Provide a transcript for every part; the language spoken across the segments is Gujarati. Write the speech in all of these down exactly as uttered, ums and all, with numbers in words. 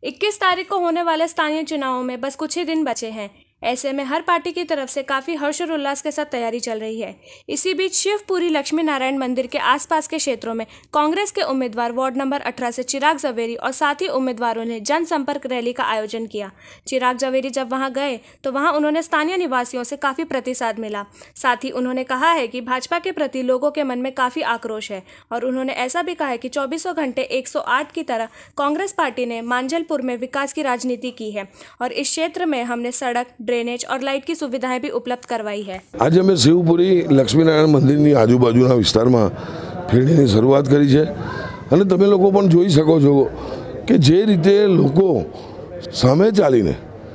इक्कीस तारीख को होने वाले स्थानीय चुनावों में बस कुछ ही दिन बचे हैं। ऐसे में हर पार्टी की तरफ से काफी हर्ष और उल्लास के साथ तैयारी चल रही है। इसी बीच शिवपुरी लक्ष्मी नारायण मंदिर के आसपास के क्षेत्रों में कांग्रेस के उम्मीदवार वार्ड नंबर अठारह से चिराग जवेरी और साथी उम्मीदवारों ने जनसंपर्क रैली का आयोजन किया। चिराग जवेरी जब वहां गए तो वहां उन्होंने स्थानीय निवासियों से काफी प्रतिसाद मिला। साथ ही उन्होंने कहा है कि भाजपा के प्रति लोगों के मन में काफी आक्रोश है और उन्होंने ऐसा भी कहा है कि चौबीसों घंटे एक सौ आठ की तरह कांग्रेस पार्टी ने मांजलपुर में विकास की राजनीति की है और इस क्षेत्र में हमने सड़क, ड्रेनेज और लाइट की सुविधाएं भी उपलब्ध करवाई है। आज અમે શિવપુરી લક્ષ્મીનારાયણ મંદિરની આજુબાજુના વિસ્તારમાં ફેરણીની શરૂઆત કરી છે અને તમે લોકો પણ જોઈ શકો છો કે જે રીતે લોકો સામે ચાલીને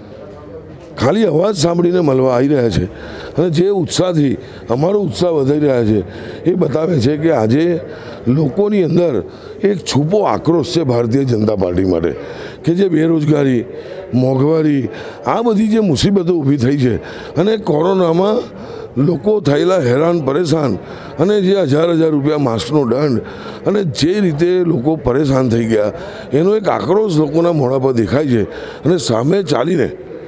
ખાલી અવાજ સાંભળીને મળવા આવી રહ્યા છે અને જે ઉત્સાહથી અમારો ઉત્સાહ વધારી રહ્યા છે એ બતાવે છે કે આજે લોકોની અંદર એક છૂપો આક્રોશ છે ભારતીય જનતા પાર્ટી માટે કે જે બેરોજગારી, મોંઘવારી, આ બધી જે મુસીબતો ઊભી થઈ છે અને કોરોનામાં લોકો થયેલા હેરાન પરેશાન અને જે હજાર હજાર રૂપિયા માસ્કનો દંડ અને જે રીતે લોકો પરેશાન થઈ ગયા એનો એક આક્રોશ લોકોના મોઢા પર દેખાય છે અને સામે ચાલીને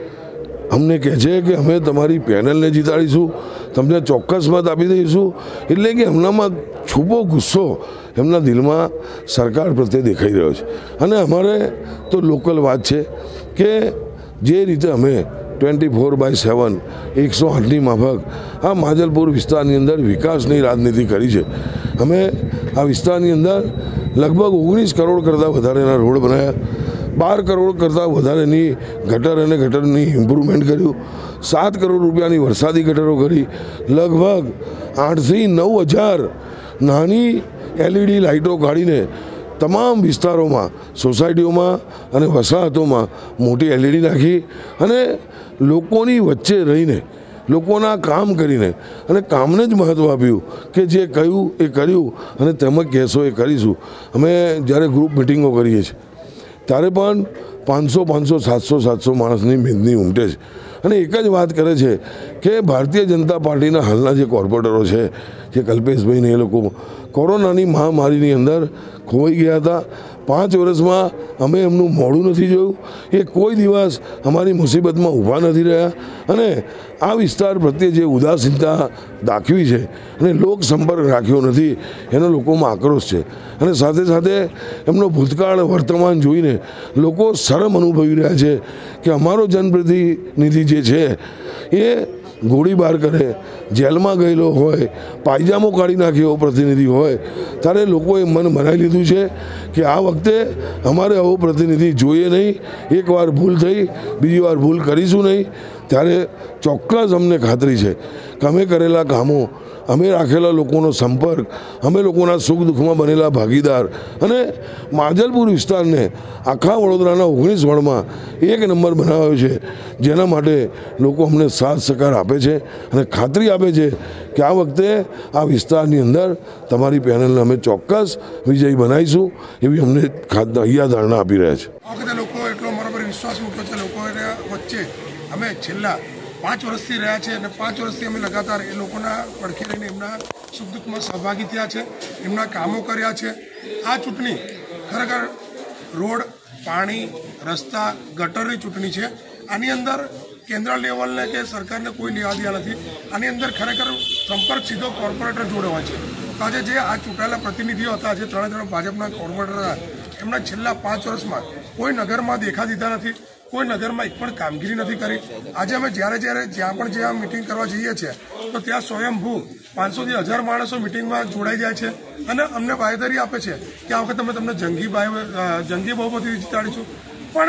અમને કહે છે કે અમે તમારી પેનલને જીતાડીશું, તમને ચોક્કસ મત આપી દઈશું। એટલે કે એમનામાં છૂપો ગુસ્સો એમના દિલમાં સરકાર પ્રત્યે દેખાઈ રહ્યો છે અને અમારે તો લોકલ વાત છે કે જે રીતે અમે ટ્વેન્ટી ફોર બાય સેવન એકસો આઠની માફક આ માજલપુર વિસ્તારની અંદર વિકાસની રાજનીતિ કરી છે। અમે આ વિસ્તારની અંદર લગભગ ઓગણીસ કરોડ કરતાં વધારેના રોડ બનાવ્યા, બાર કરોડ કરતાં વધારેની ગટર અને ગટરની ઇમ્પ્રુવમેન્ટ કર્યું, સાત કરોડ રૂપિયાની વરસાદી ગટરો કરી, લગભગ આઠથી નવ હજાર નાની એલઈડી લાઇટો કાઢીને તમામ વિસ્તારોમાં, સોસાયટીઓમાં અને વસાહતોમાં મોટી એલઈડી નાખી અને લોકોની વચ્ચે રહીને લોકોના કામ કરીને અને કામને જ મહત્ત્વ આપ્યું કે જે કહ્યું એ કર્યું અને તમે કહેશો એ કરીશું। અમે જ્યારે ગ્રુપ મિટિંગો કરીએ છીએ ત્યારે પણ પાંચસો પાંચસો સાતસો સાતસો માણસની મેદની ઉમટે છે અને એક જ વાત કરે છે કે ભારતીય જનતા પાર્ટીના હાલના જે કોર્પોરેટરો છે, જે કલ્પેશભાઈને એ લોકો કોરોનાની મહામારીની અંદર ખોવાઈ ગયા હતા। પાંચ વર્ષમાં અમે એમનું મોઢું નથી જોયું, એ કોઈ દિવસ અમારી મુસીબતમાં ઊભા નથી રહ્યા અને આ વિસ્તાર પ્રત્યે જે ઉદાસીનતા દાખવી છે અને લોક સંપર્ક રાખ્યો નથી એનો લોકોમાં આક્રોશ છે અને સાથે સાથે એમનો ભૂતકાળ વર્તમાન જોઈને લોકો શરમ અનુભવી રહ્યા છે કે અમારો જનપ્રતિનિધિ જે છે એ ગોળીબાર કરે, જેલમાં ગયેલો હોય, પાયજામો કાઢી નાખે એવો પ્રતિનિધિ હોય ત્યારે લોકોએ મન બનાવી લીધું છે કે આ વખતે અમારે આવો પ્રતિનિધિ જોઈએ નહીં। એકવાર ભૂલ થઈ, બીજી વાર ભૂલ કરીશું નહીં। ત્યારે ચોક્કસ અમને ખાતરી છે કે અમે કરેલા કામો, અમે રાખેલા લોકોનો સંપર્ક, અમે લોકોના સુખ દુઃખમાં બનેલા ભાગીદાર અને માજલપુર વિસ્તારને આખા વડોદરાના ઓગણીસ વોર્ડમાં એક નંબર બનાવ્યો છે, જેના માટે લોકો અમને સાથ સહકાર આપે છે અને ખાતરી આપે છે કે આ વખતે આ વિસ્તારની અંદર તમારી પેનલને અમે ચોક્કસ વિજયી બનાવીશું એવી અમને અહીંયા ધારણા આપી રહ્યા છે। આ વખતે લોકો એટલો મારા પર વિશ્વાસ મૂક્યો છે, લોકોને વચ્ચે અમે છેલ્લા પાંચ વર્ષથી રહ્યા છે અને પાંચ વર્ષથી અમે લગાતાર એ લોકોના પડખે રહીને એમના સુખ દુઃખમાં સહભાગી થયા છે, એમના કામો કર્યા છે। આ ચૂંટણી ખરેખર રોડ, પાણી, રસ્તા, ગટરની ચૂંટણી છે। આની અંદર કેન્દ્ર લેવલને કે સરકારને કોઈ લેવા દેવા નથી। આની અંદર ખરેખર સંપર્ક સીધો કોર્પોરેટર જોડે હોય છે। તો આજે જે આ ચૂંટાયેલા પ્રતિનિધિઓ હતા, જે ત્રણે ત્રણ ભાજપના કોર્પોરેટર હતા, એમના છેલ્લા પાંચ વર્ષમાં કોઈ નગરમાં દેખા દીધા નથી, કોઈ નગરમાં એક પણ કામગીરી નથી કરી। આજે અમે જ્યારે જ્યારે જ્યાં પણ જ્યાં મિટિંગ કરવા જઈએ છીએ તો ત્યાં સ્વયંભૂ પાંચસોથી હજાર માણસો મિટિંગમાં જોડાઈ જાય છે અને અમને બાંયધરી આપે છે કે આ વખતે અમે તમને જંગી જંગી બહુમતીથી જીતાડીશું। પણ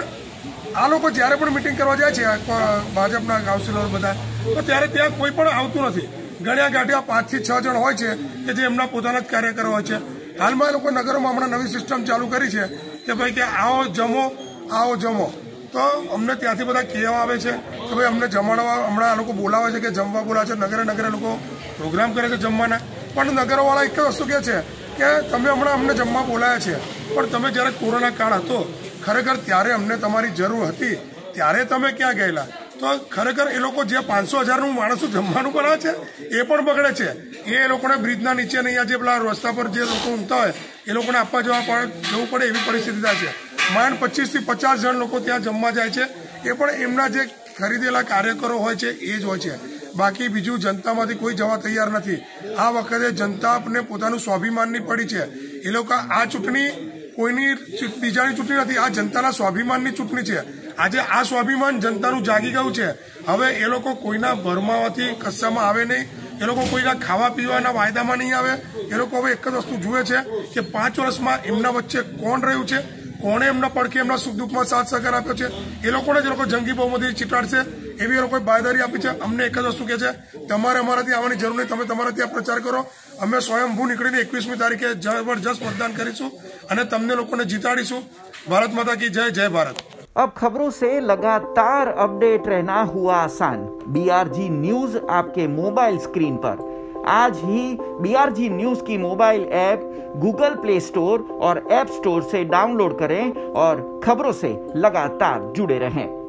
આ લોકો જ્યારે પણ મિટિંગ કરવા જાય છે ભાજપના કાઉન્સિલર બધા, તો ત્યારે ત્યાં કોઈ પણ આવતું નથી। ગણ્યા ગાંઠ્યા પાંચથી છ જણ હોય છે કે જે એમના પોતાના જ કાર્યકરો હોય છે। હાલમાં એ લોકો નગરોમાં હમણાં નવી સિસ્ટમ ચાલુ કરી છે કે ભાઈ કે આવો જમો, આવો જમો। તો અમને ત્યાંથી બધા કહેવા આવે છે કે ભાઈ અમને જમાડવા હમણાં આ લોકો બોલાવે છે કે જમવા બોલાવે છે, નગરે નગરે લોકો પ્રોગ્રામ કરે છે જમવાના। પણ નગરવાળા એક જ વસ્તુ કહે છે કે તમે હમણાં અમને જમવા બોલાયા છે, પણ તમે જ્યારે કોરોના કાળ હતો ખરેખર ત્યારે અમને તમારી જરૂર હતી, ત્યારે તમે ક્યાં ગયેલા? તો ખરેખર એ લોકો જે પાંચસો હજારનું માણસો જમવાનું બનાવે છે એ પણ બગડે છે। એ લોકોને બ્રિજના નીચે નહીં, જે પેલા રસ્તા પર જે લોકો ઊંઘતા હોય એ લોકોને આપવા જવા જવું પડે એવી પરિસ્થિતિ થાય છે। માંડ પચીસથી પચાસ જણ લોકો ત્યાં જમવા જાય છે, એ પણ એમના જે ખરીદેલા કાર્યકરો હોય છે એ જ હોય છે. બાકી બીજું જનતામાંથી કોઈ જવા તૈયાર નથી. આ વખતે જનતાને પોતાનું સ્વાભિમાનની પડી છે. એ લોકો આ ચૂંટણી કોઈની બીજાની ચૂંટણી નથી, આ જનતાના સ્વાભિમાનની ચૂંટણી છે. આજે આ સ્વાભિમાન જનતાનું જાગી ગયું છે. હવે એ લોકો કોઈના ભરમાવાથી કશામાં આવે નહીં, એ લોકો કોઈના ખાવા પીવાના વાયદામાં નહીં આવે. એ લોકો હવે એક જ વસ્તુ જુએ છે કે પાંચ વર્ષમાં એમના વચ્ચે કોણ રહ્યું છે, કોણે એમના પડખે એમના સુખ દુઃખમાં સાથ સહકાર આપ્યો છે, એ લોકોને જ લોકો જંગી બહુમતી ચીટાડશે એવી એ લોકોએ બાંયધરી આપી છે. અમને એક જ વસ્તુ કહે છે, તમારે અમારાથી આવવાની જરૂર નહીં, તમે તમારા ત્યાં પ્રચાર કરો. અમે સ્વયંભૂ નીકળીને એકવીસમી તારીખે જબરજસ્ત મતદાન કરીશું અને તમને લોકોને જીતાડીશું. ભારત माता की जय, जय भारत. अब खबरों से लगातार अपडेट रहना हुआ आसान. बीआरजी न्यूज आपके मोबाइल स्क्रीन पर. आज ही बीआरजी न्यूज की mobile app Google Play Store और ऐप स्टोर से डाउनलोड करें और खबरों से लगातार जुड़े रहें.